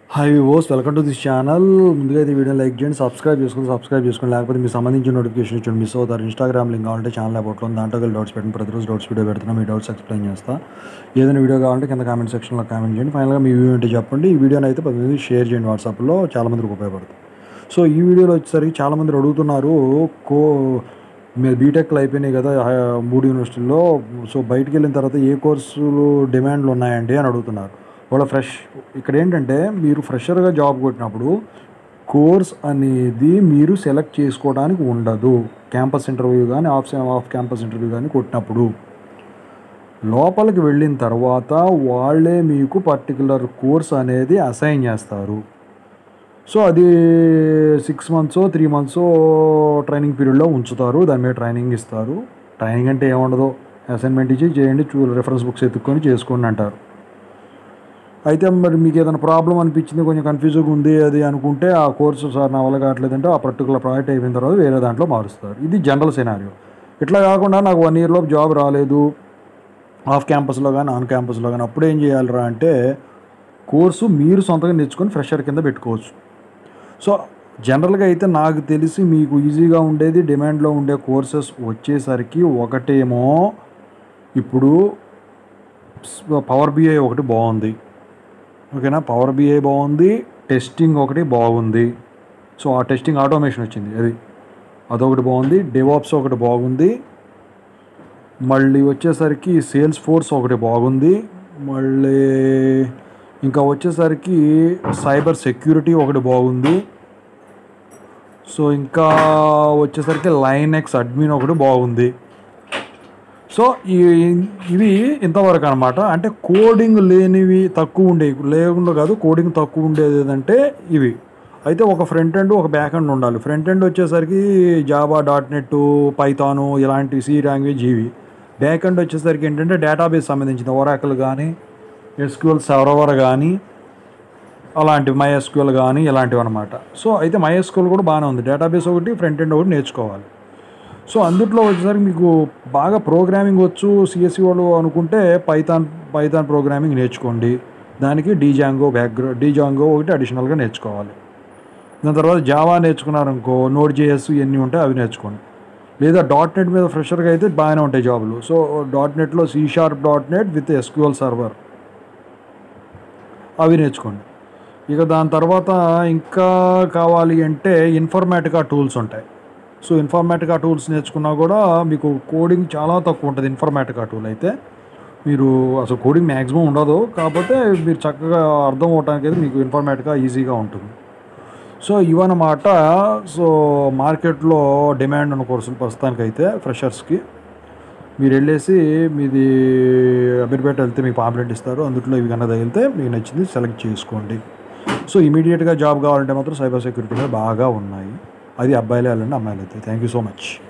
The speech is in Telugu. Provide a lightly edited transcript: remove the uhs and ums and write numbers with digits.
Hi viewers, welcome to this channel. ముందుగా అయితే వీడియో లైక్ చేయండి, సబ్స్క్రైబ్ చేసుకోండి. లేకపోతే మీకు సంబంధించిన నోటిఫికేషన్ ఇచ్చి మిస్ అవుతారు. ఇన్స్టాగ్రామ్ లింక్ కావాలంటే ఛానల్ అబౌట్లో దాంట్లో డౌట్స్ పెట్టండి. ప్రతిరోజు డౌట్స్ వీడియో పెడుతున్నాం. మీ డౌట్స్ ఎక్స్ప్లెయిన్ చేస్తా. ఏదైనా వీడియో కావాలంటే కింద కామెంట్ సెక్షన్లో కామెంట్ చేయండి. ఫైనల్గా మీ వ్యూ ఏంటో చెప్పండి. ఈ వీడియోని అయితే 10 మంది షేర్ చేయండి. వాట్సాప్లో చాలామందికి ఉపయోగపడుతుంది. సో ఈ వీడియోలో వచ్చేసరికి చాలామంది అడుగుతున్నారు, మీరు బీటెక్లు అయిపోయినాయి కదా 3 యూనివర్సిటీల్లో. సో బయటికి వెళ్ళిన తర్వాత ఏ కోర్సులు డిమాండ్లు ఉన్నాయండి అని అడుగుతున్నారు. వాళ్ళ ఇక్కడ ఏంటంటే, మీరు ఫ్రెషర్గా జాబ్ కొట్టినప్పుడు కోర్స్ అనేది మీరు సెలెక్ట్ చేసుకోవడానికి ఉండదు. క్యాంపస్ ఇంటర్వ్యూ కానీ ఆఫ్ క్యాంపస్ ఇంటర్వ్యూ కానీ కొట్టినప్పుడు లోపలికి వెళ్ళిన తర్వాత వాళ్ళే మీకు పర్టికులర్ కోర్స్ అనేది అసైన్ చేస్తారు. సో అది 6 మంత్సో 3 మంత్సో ట్రైనింగ్ పీరియడ్లో ఉంచుతారు. దాని మీద ట్రైనింగ్ ఇస్తారు. ట్రైనింగ్ అంటే ఏముండదు, అసైన్మెంట్ ఇచ్చి చేయండి, రెఫరెన్స్ బుక్స్ ఎత్తుక్కొని చేసుకోండి అంటారు. అయితే మరి మీకు ఏదైనా ప్రాబ్లం అనిపించింది, కొంచెం కన్ఫ్యూజ్గా ఉంది అది అనుకుంటే, ఆ కోర్సు సార్ నా వల్ల కావట్లేదంటే ఆ పర్టికులర్ ప్రాజెక్ట్ అయిపోయిన తర్వాత వేరే దాంట్లో మారుస్తారు. ఇది జనరల్ సినారియో. ఇట్లా కాకుండా నాకు 1 ఇయర్లో జాబ్ రాలేదు, ఆఫ్ క్యాంపస్లో కానీ ఆన్ క్యాంపస్లో కానీ, అప్పుడు ఏం చేయాలరా అంటే, కోర్సు మీరు సొంతంగా నేర్చుకొని ఫ్రెషర్ కింద పెట్టుకోవచ్చు. సో జనరల్గా అయితే నాకు తెలిసి మీకు ఈజీగా ఉండేది, డిమాండ్లో ఉండే కోర్సెస్ వచ్చేసరికి, ఒకటేమో ఇప్పుడు పవర్ బిఐ ఒకటి బాగుంది, ఓకేనా. పవర్ బిఐ బాగుంది, టెస్టింగ్ ఒకటి బాగుంది. సో ఆ టెస్టింగ్ ఆటోమేషన్ వచ్చింది, అదొకటి బాగుంది. డెవాప్స్ ఒకటి బాగుంది. మళ్ళీ వచ్చేసరికి సేల్స్ ఫోర్స్ ఒకటి బాగుంది. మళ్ళీ ఇంకా వచ్చేసరికి సైబర్ సెక్యూరిటీ ఒకటి బాగుంది. సో ఇంకా వచ్చేసరికి లైనెక్స్ అడ్మిన్ ఒకటి బాగుంది. సో ఇవి ఇంతవరకు అనమాట. అంటే కోడింగ్ లేనివి తక్కువ ఉండేవి లేకుండా కాదు, కోడింగ్ తక్కువ ఉండేది ఏదంటే ఇవి. అయితే ఒక ఫ్రంట్ ఎండ్ ఒక బ్యాక్ ఎండ్ ఉండాలి. ఫ్రంట్ ఎండ్ వచ్చేసరికి జావా, .NET, పైథాను ఇలాంటి సి లాంగ్వేజ్ ఇవి. బ్యాక్ ఎండ్ వచ్చేసరికి ఏంటంటే డేటాబేస్ సంబంధించిన ఒరాకిల్ కానీ, ఎస్క్యూఎల్ సర్వర్ కానీ, అలాంటివి MySQL కానీ ఇలాంటివి అనమాట. సో అయితే MySQL కూడా బాగానే ఉంది. డేటాబేస్ ఒకటి, ఫ్రంట్ ఎండ్ ఒకటి నేర్చుకోవాలి. సో అందుట్లో వచ్చేసరికి మీకు బాగా ప్రోగ్రామింగ్ వచ్చు సిఎస్సి వాళ్ళు అనుకుంటే పైథాన్ ప్రోగ్రామింగ్ నేర్చుకోండి. దానికి డీజాంగో ఒకటి అడిషనల్గా నేర్చుకోవాలి. దాని తర్వాత జావా నేర్చుకున్నారనుకో, Node.js ఇవన్నీ ఉంటాయి, అవి నేర్చుకోండి. లేదా .NET మీద ఫ్రెషర్గా అయితే బాగానే ఉంటాయి జాబులు. సో .NEట్లో C# విత్ SQL సర్వర్ అవి నేర్చుకోండి. ఇక దాని తర్వాత ఇంకా కావాలి అంటే ఇన్ఫర్మేటికా టూల్స్ ఉంటాయి. సో ఇన్ఫర్మేటికా టూల్స్ నేర్చుకున్నా కూడా మీకు కోడింగ్ చాలా తక్కువ ఉంటుంది. ఇన్ఫర్మేటికా టూల్ అయితే మీరు అసలు కోడింగ్ మ్యాక్సిమం ఉండదు, కాకపోతే మీరు చక్కగా అర్థం అవడానికి అయితే మీకు ఇన్ఫర్మేటికా ఈజీగా ఉంటుంది. సో ఇవన్నమాట. సో మార్కెట్లో డిమాండ్ ఉన్న కోర్సులు ప్రస్తుతానికైతే ఫ్రెషర్స్కి మీరు వెళ్ళేసి మీది అమీర్పేట వెళ్తే మీకు పాంప్లెట్ ఇస్తారు. అందులో ఇవి కన్నా తగిలితే మీకు నచ్చింది సెలెక్ట్ చేసుకోండి. సో ఇమీడియట్గా జాబ్ కావాలంటే మాత్రం సైబర్ సెక్యూరిటీ మీద బాగా ఉన్నాయి. అది అబ్బాయిలే వెళ్ళండి, అమ్మాయిలు అయితే. Thank you so much.